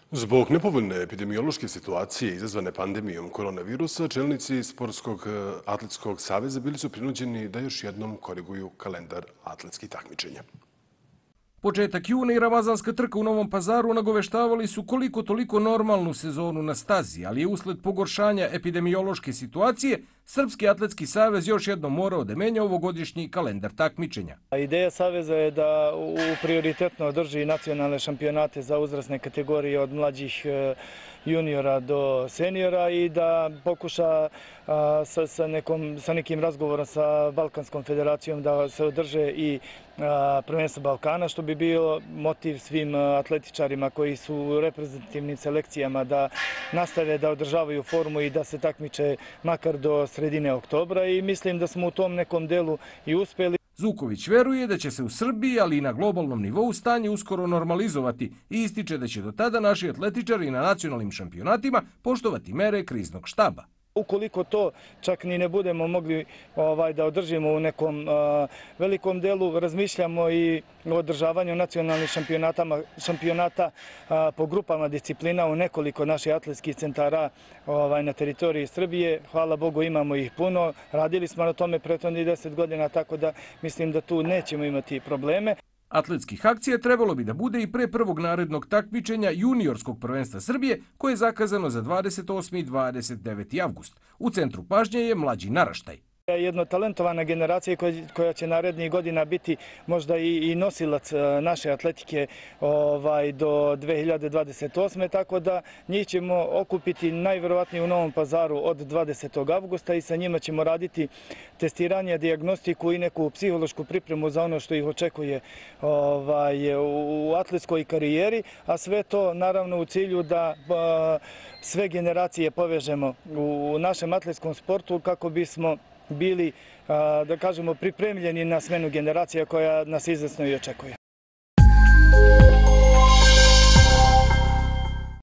Zbog nepovoljne epidemiološke situacije izazvane pandemijom koronavirusa, čelnici Sportskog atletskog saveza bili su prinuđeni da još jednom koriguju kalendar atletskih takmičenja. Početak juna i ramazanska trka u Novom Pazaru nagoveštavali su koliko toliko normalnu sezonu na stazi, ali je usled pogoršanja epidemiološke situacije Srpski atletski savez još jednom morao da menja ovogodišnji kalendar takmičenja. Ideja saveza je da prioritetno održi nacionalne šampionate za uzrasne kategorije od mlađih juniora do seniora i da pokuša sa nekim razgovorom sa Balkanskom federacijom da se održe i prvenstvo Balkana, što bi bio motiv svim atletičarima koji su u reprezentativnim selekcijama da nastave da održavaju formu i da se takmiče makar do sredine oktobra i mislim da smo u tom nekom delu i uspeli. Zuković veruje da će se u Srbiji, ali i na globalnom nivou stanje uskoro normalizovati i ističe da će do tada naši atletičari na nacionalnim šampionatima poštovati mere kriznog štaba. Ukoliko to čak ni ne budemo mogli da održimo u nekom velikom delu, razmišljamo i o održavanju nacionalnih šampionata po grupama disciplina u nekoliko naših atletskih centara na teritoriji Srbije. Hvala Bogu, imamo ih puno. Radili smo na tome prethodnih 10 godina, tako da mislim da tu nećemo imati probleme. Atletskih akcija trebalo bi da bude i pre prvog narednog takmičenja juniorskog prvenstva Srbije, koje je zakazano za 28. i 29. avgust. U centru pažnje je mlađi naraštaj. Jedna talentovana generacija koja će narednih godina biti možda i nosilac naše atletike do 2028. Tako da njih ćemo okupiti najverovatnije u Novom Pazaru od 20. avgusta i sa njima ćemo raditi testiranje, dijagnostiku i neku psihološku pripremu za ono što ih očekuje u atletskoj karijeri, a sve to naravno u cilju da sve generacije povežemo u našem atletskom sportu kako bismo bili, da kažemo, pripremljeni na smenu generacija koja nas izvesno i očekuje.